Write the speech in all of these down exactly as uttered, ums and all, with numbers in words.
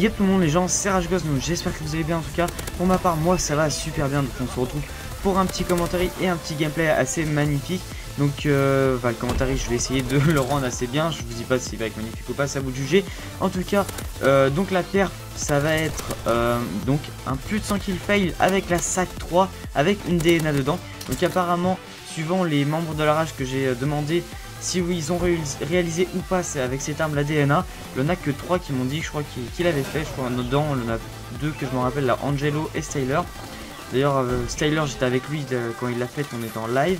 Yep tout le monde les gens, c'est Rage Ghost, donc j'espère que vous allez bien en tout cas. Pour ma part, moi ça va super bien, donc on se retrouve pour un petit commentaire et un petit gameplay assez magnifique. Donc euh, bah, le commentaire, je vais essayer de le rendre assez bien. Je vous dis pas s'il va être magnifique ou pas, c'est à vous de juger. En tout cas, euh, donc la perf, ça va être euh, donc un plus de cent kills fail avec la S A C trois, avec une D N A dedans. Donc apparemment, suivant les membres de la rage que j'ai demandé si oui, ils ont réalisé ou pas avec cette arme la D N A, il n'y en a que trois qui m'ont dit, je crois qu'il qu avait fait. Je crois dedans, il y en a deux que je me rappelle, la Angelo et Styler. D'ailleurs, euh, Styler, j'étais avec lui de, quand il l'a fait, on était en live.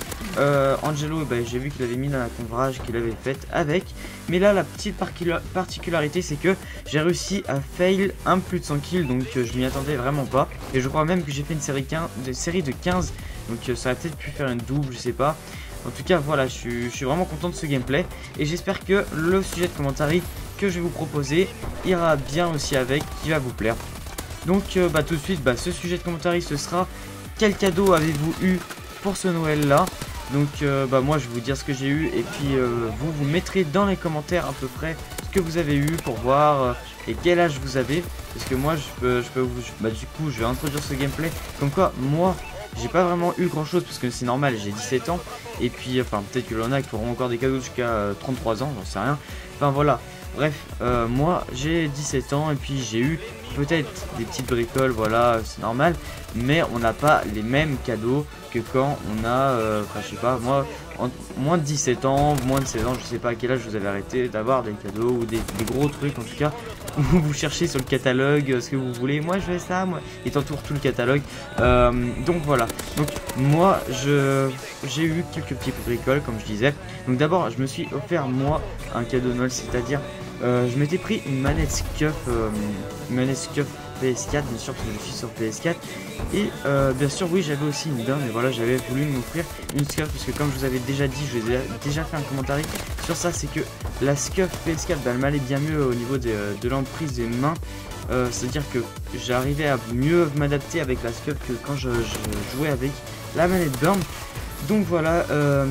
Euh, Angelo, bah, j'ai vu qu'il avait mis dans la convrage qu'il avait faite avec. Mais là, la petite particularité, c'est que j'ai réussi à fail un plus de cent kills, donc euh, je m'y attendais vraiment pas. Et je crois même que j'ai fait une série, quinze, une série de quinze, donc euh, ça aurait peut-être pu faire une double, je sais pas. En tout cas, voilà, je suis, je suis vraiment content de ce gameplay. Et j'espère que le sujet de commentaire que je vais vous proposer ira bien aussi avec, qui va vous plaire. Donc, euh, bah, tout de suite, bah, ce sujet de commentaire, ce sera: quel cadeau avez-vous eu pour ce Noël-là? Donc, euh, bah, moi, je vais vous dire ce que j'ai eu. Et puis, euh, vous, vous mettrez dans les commentaires à peu près ce que vous avez eu pour voir euh, et quel âge vous avez. Parce que moi, je peux, je peux vous... Bah, du coup, je vais introduire ce gameplay. Comme quoi, moi... j'ai pas vraiment eu grand chose parce que c'est normal, j'ai dix-sept ans. Et puis, enfin, peut-être que l'on a qui auront encore des cadeaux jusqu'à euh, trente-trois ans, j'en sais rien. Enfin voilà, bref, euh, moi j'ai dix-sept ans et puis j'ai eu peut-être des petites bricoles, voilà, c'est normal. Mais on n'a pas les mêmes cadeaux que quand on a, euh, enfin je sais pas, moi, en, moins de dix-sept ans, moins de seize ans, je sais pas à quel âge vous avez arrêté d'avoir des cadeaux ou des, des gros trucs en tout cas. Où vous cherchez sur le catalogue ce que vous voulez. Moi je fais ça, moi, et t'entoure tout le catalogue. Euh, donc voilà. Donc moi je j'ai eu quelques petits bricoles comme je disais. Donc d'abord je me suis offert moi un cadeau de Noël, c'est-à-dire euh, je m'étais pris une manette Scuf, euh, une manette Scuf P S quatre, bien sûr parce que je suis sur P S quatre. Et euh, bien sûr oui, j'avais aussi une dame, mais voilà, j'avais voulu m'offrir une Scuf parce que comme je vous avais déjà dit, je vous ai déjà fait un commentaire sur ça, c'est que la Scuf P S quatre, bah, elle m'allait bien mieux au niveau de, de l'emprise des mains. Euh, c'est à dire que j'arrivais à mieux m'adapter avec la Scuf que quand je, je jouais avec la manette Burn. Donc voilà, euh,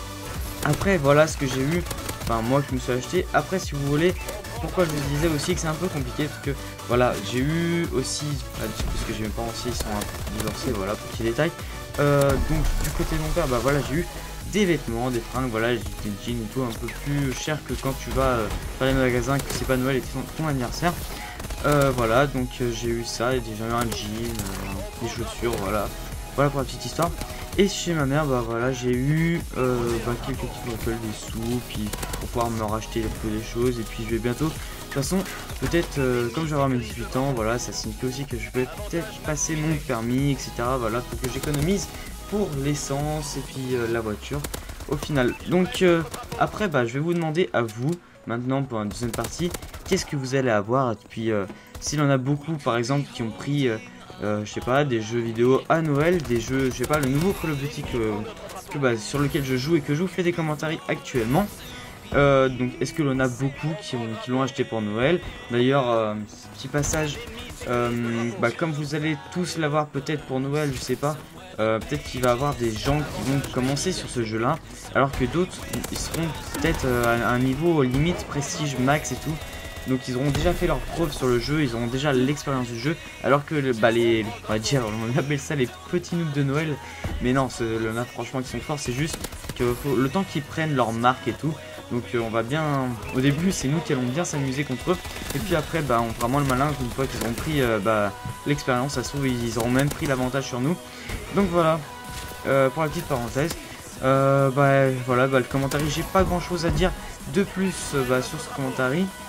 après voilà ce que j'ai eu, enfin moi qui me suis acheté. Après si vous voulez, pourquoi je vous disais aussi que c'est un peu compliqué, parce que voilà, j'ai eu aussi, parce que j'ai mes parents aussi, ils sont un peu divorcés, voilà, petit détail. Euh, donc du côté de mon père, bah voilà, j'ai eu des vêtements, des fringues, voilà, j'ai des jeans et tout, un peu plus cher que quand tu vas euh, faire les magasins, que c'est pas Noël et ton, ton anniversaire. Euh, voilà, donc euh, j'ai eu ça, j'ai eu un jean, euh, des chaussures, voilà. Voilà pour la petite histoire. Et chez ma mère, bah voilà, j'ai eu euh, bah, quelques petites bricoles, des sous, puis pour pouvoir me racheter un peu des choses. Et puis je vais bientôt, de toute façon, peut-être, euh, comme j'aurai mes dix-huit ans, voilà, ça signifie aussi que je vais peut-être passer mon permis, et cetera. Voilà, pour que j'économise pour l'essence et puis euh, la voiture au final. Donc euh, après, bah je vais vous demander à vous, maintenant pour une deuxième partie, qu'est-ce que vous allez avoir. Et puis euh, s'il y en a beaucoup, par exemple, qui ont pris... Euh, Euh, je sais pas, des jeux vidéo à Noël, des jeux, je sais pas, le nouveau Call of Duty que, que, bah, sur lequel je joue et que je vous fais des commentaires actuellement. Euh, donc est-ce que l'on a beaucoup qui l'ont qui l'ont acheté pour Noël? D'ailleurs, euh, petit passage, euh, bah, comme vous allez tous l'avoir peut-être pour Noël, je sais pas, euh, peut-être qu'il va y avoir des gens qui vont commencer sur ce jeu là, alors que d'autres ils seront peut-être euh, à un niveau limite prestige max et tout. Donc ils auront déjà fait leur preuve sur le jeu, ils auront déjà l'expérience du jeu. Alors que bah, les, on va dire, on appelle ça les petits noobs de Noël. Mais non, il y en a franchement qui sont forts, c'est juste que faut, le temps qu'ils prennent leur marque et tout. Donc euh, on va bien, au début c'est nous qui allons bien s'amuser contre eux. Et puis après bah, on fera moins le malin une fois qu'ils auront pris euh, bah, l'expérience. Ça se trouve ils auront même pris l'avantage sur nous. Donc voilà, euh, pour la petite parenthèse. Euh, bah voilà, bah, le commentaire, j'ai pas grand chose à dire de plus euh, bah, sur ce commentaire.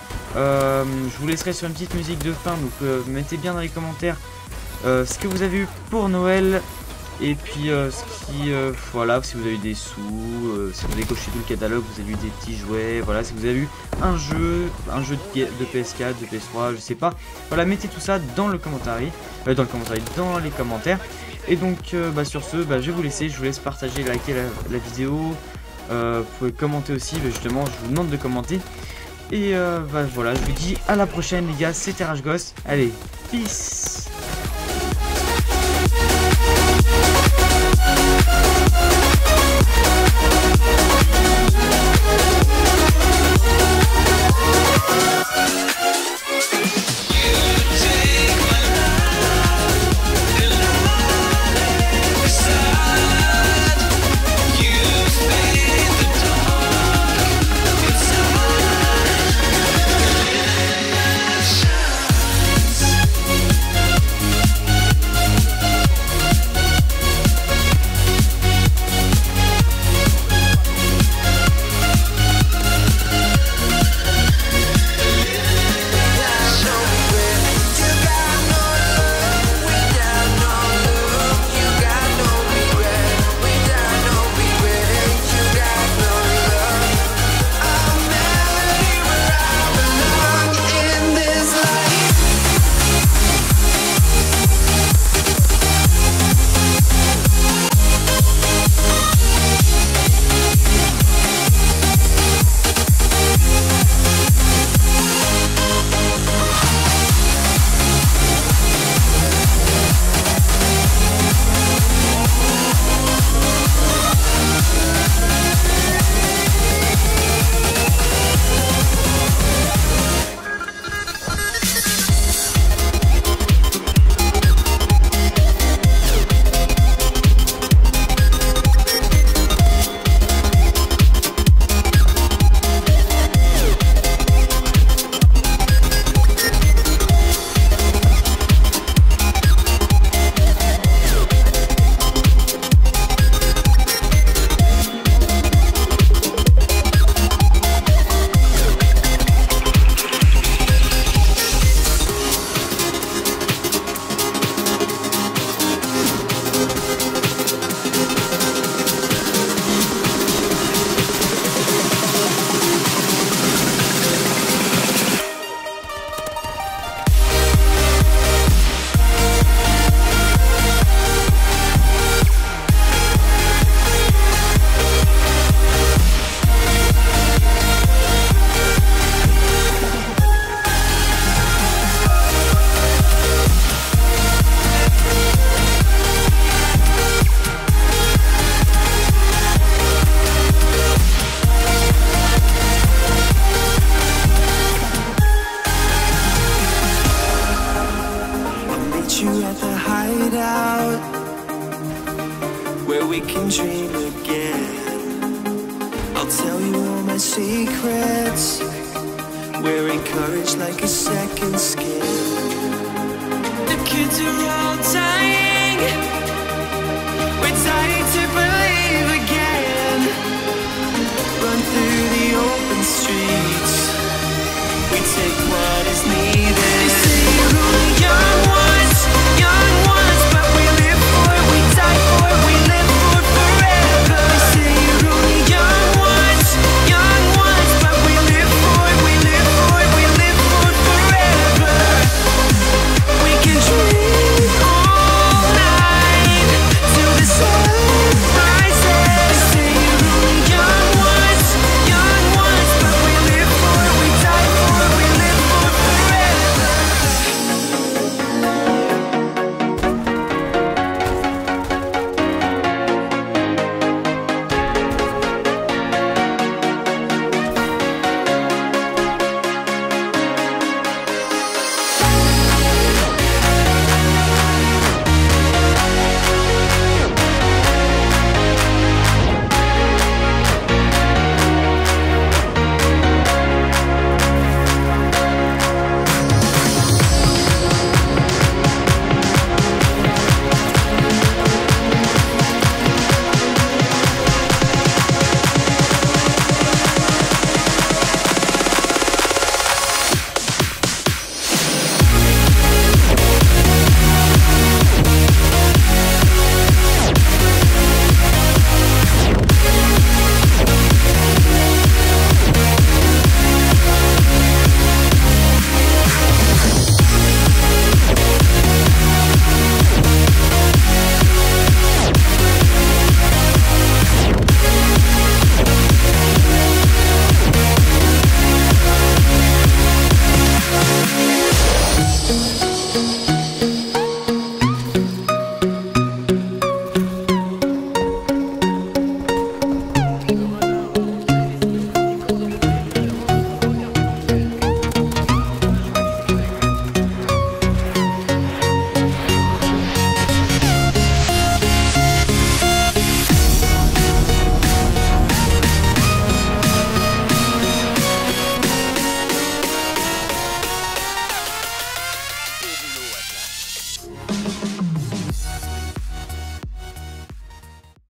Euh, je vous laisserai sur une petite musique de fin, donc euh, mettez bien dans les commentaires euh, ce que vous avez eu pour Noël. Et puis euh, ce qui, euh, voilà, si vous avez eu des sous, euh, si vous avez coché tout le catalogue, vous avez eu des petits jouets, voilà, si vous avez eu un jeu, un jeu de, de P S quatre, de P S trois, je sais pas. Voilà, mettez tout ça dans le commentaire, euh, dans le commentaire, dans les commentaires. Et donc euh, bah, sur ce, bah, je vais vous laisser, je vous laisse partager, liker la, la vidéo. Euh, vous pouvez commenter aussi, bah, justement, je vous demande de commenter. Et euh, bah, voilà, je vous dis à la prochaine les gars, c'était Rage Ghost. Allez, peace. Yeah. you at the hideout, where we can dream again. I'll tell you all my secrets, wearing courage like a second skin. The kids are all dying, we're dying to believe again. Run through the open streets, we take what is needed.